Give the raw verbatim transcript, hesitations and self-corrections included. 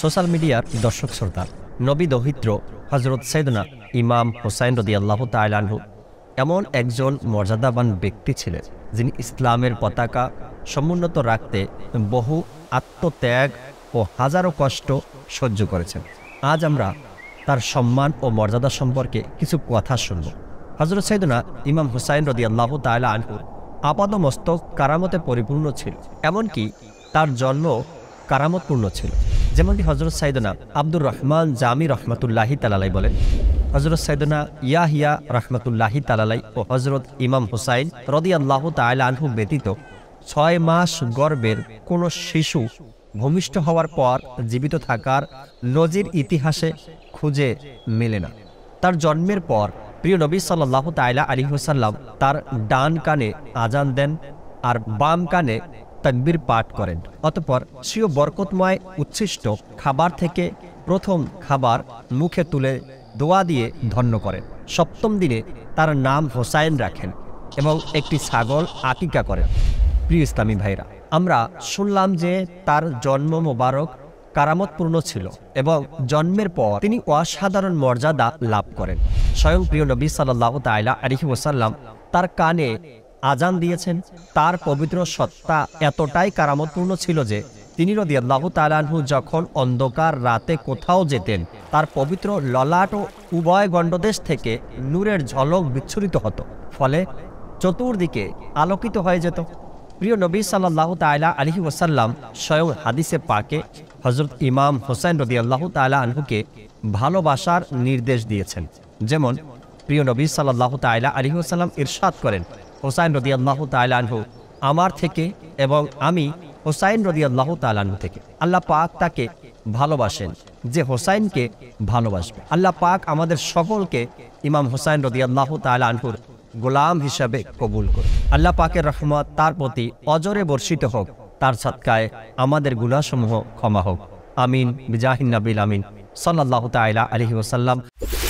Social মিডিয়ার দর্শক শ্রোতা, নবী দৌহিত্র হজরত সৈয়দনা ইমাম হুসাইন রাদিয়াল্লাহু তাআলা আনহু এমন একজন মর্যাদাবান ব্যক্তি ছিলেন, যিনি ইসলামের পতাকা সমুন্নত রাখতে বহু আত্মত্যাগ ও হাজারো কষ্ট সহ্য করেছেন। আজ আমরা তার সম্মান ও মর্যাদা সম্পর্কে কিছু কথা শুনব। হজরত সৈয়দনা ইমাম হুসাইন রাদিয়াল্লাহু তাআলা আনহু আপাদমস্তক কারামতে পরিপূর্ণ ছিল, এমনকি তার জন্ম কারামতপূর্ণ ছিল। যেমনটি হজরত সাইদনা আব্দুর রহমান জামি রহমতুল্লাহি তালালাই বলেন, হজরত সাইদনা ইয়াহিয়া রহমতুল্লাহি তালালাই ও হজরত ইমাম হুসাইন রাদিয়াল্লাহু তাআলা আনহু ব্যতীত ছয় মাস গর্ভের কোনো শিশু ভূমিষ্ঠ হওয়ার পর জীবিত থাকার নজির ইতিহাসে খুঁজে মেলে না। তার জন্মের পর প্রিয় নবী সাল্লাল্লাহু তাআলা আলাইহি ওয়াসাল্লাম তার ডান কানে আজান দেন আর বাম কানে তাকবীর পাঠ করেন। অতঃপর স্বীয় বরকতময় উচ্ছিষ্ট খাবার থেকে প্রথম খাবার মুখে তুলে দোয়া দিয়ে ধন্য করেন। সপ্তম দিনে তার নাম হোসাইন রাখেন এবং একটি ছাগল আকিকা করেন। প্রিয় ইসলামী ভাইরা, আমরা শুনলাম যে তার জন্ম মোবারক কারামতপূর্ণ ছিল এবং জন্মের পর তিনি অসাধারণ মর্যাদা লাভ করেন। স্বয়ং প্রিয় নবী সাল্লাল্লাহু তাআলা আলাইহি ওয়াসাল্লাম তার কানে আজান দিয়েছেন। তার পবিত্র সত্তা এতটাই কারামতপূর্ণ ছিল যে তিনি রাদিয়াল্লাহু তাআলা আনহু যখন অন্ধকার রাতে কোথাও যেতেন, তার পবিত্র ললাট ও উভয় গণ্ডদেশ থেকে নূরের ঝলক বিচ্ছুরিত হতো, ফলে চতুর্দিকে আলোকিত হয়ে যেত। প্রিয় নবী সাল্লাল্লাহু তাআলা আলাইহি ওয়াসাল্লাম স্বয়ং হাদিসে পাকে হযরত ইমাম হোসেন রাদিয়াল্লাহু তাআলা আনহুকে ভালোবাসার নির্দেশ দিয়েছেন। যেমন প্রিয় নবী সাল্লাল্লাহু তাআলা আলাইহি ওয়াসাল্লাম ইরশাদ করেন, হোসাইন রাদিয়াল্লাহু তাআলা আনহু আমার থেকে এবং আমি হোসাইন রাদিয়াল্লাহু তাআলা আনহু থেকে। আল্লাহ পাক তাকে ভালোবাসেন যে হোসাইনকে ভালোবাসবে। আল্লাহ পাক আমাদের সকলকে ইমাম হোসাইন রাদিয়াল্লাহু তাআলা আনহুর গোলাম হিসাবে কবুল করুন। আল্লাহ পাকের রহমত তার প্রতি অজরে বর্ষিত হোক, তার সদকায় আমাদের গুনাহসমূহ ক্ষমা হোক। আমিন বিজাহিন নবিল আমিন সাল্লাল্লাহু তাআলা আলাইহি ওয়াসাল্লাম।